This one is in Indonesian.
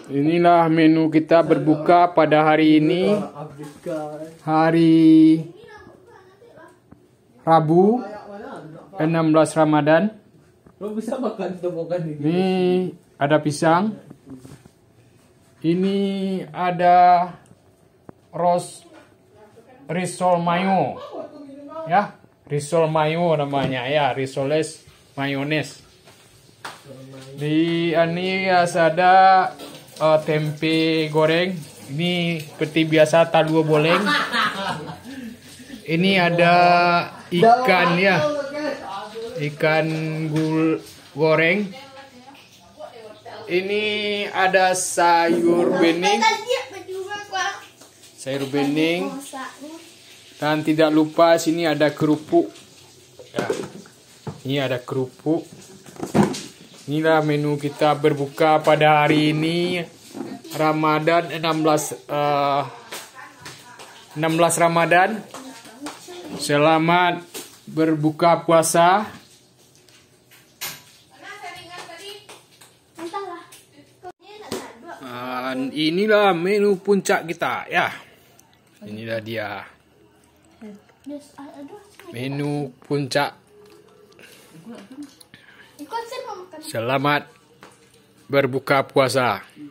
Inilah menu kita berbuka pada hari ini, hari Rabu 16 Ramadan. Ini ada pisang. Ini ada risol mayo. Ya, risol mayo namanya ya, risoles mayones. Di ini ada tempe goreng. Ini seperti biasa talua boleng. Ini ada ikan ya, ikan goreng. Ini ada sayur bening, dan tidak lupa sini ada kerupuk. Ya, ini ada kerupuk. Inilah menu kita berbuka pada hari ini, Ramadan 16 Ramadan. Selamat berbuka puasa. Dan inilah menu puncak kita ya. Inilah dia. Menu puncak. Selamat berbuka puasa.